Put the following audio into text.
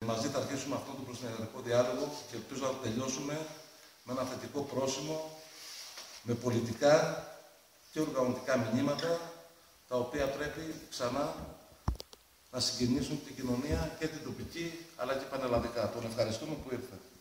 Μαζί θα αρχίσουμε αυτόν τον προσυνεργατικό διάλογο και ελπίζω να τελειώσουμε με ένα θετικό πρόσημο, με πολιτικά και οργανωτικά μηνύματα, τα οποία πρέπει ξανά να συγκινήσουν την κοινωνία και την τοπική, αλλά και πανελλαδικά. Τον ευχαριστούμε που ήρθε.